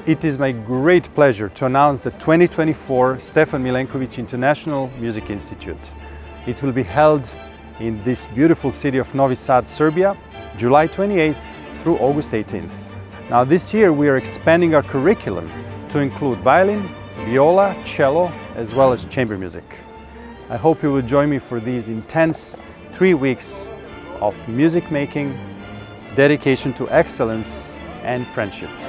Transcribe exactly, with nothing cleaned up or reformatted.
It is my great pleasure to announce the twenty twenty-four Stefan Milenković International Music Institute. It will be held in this beautiful city of Novi Sad, Serbia, July twenty-eighth through August eighteenth. Now this year we are expanding our curriculum to include violin, viola, cello, as well as chamber music. I hope you will join me for these intense three weeks of music making, dedication to excellence and friendship.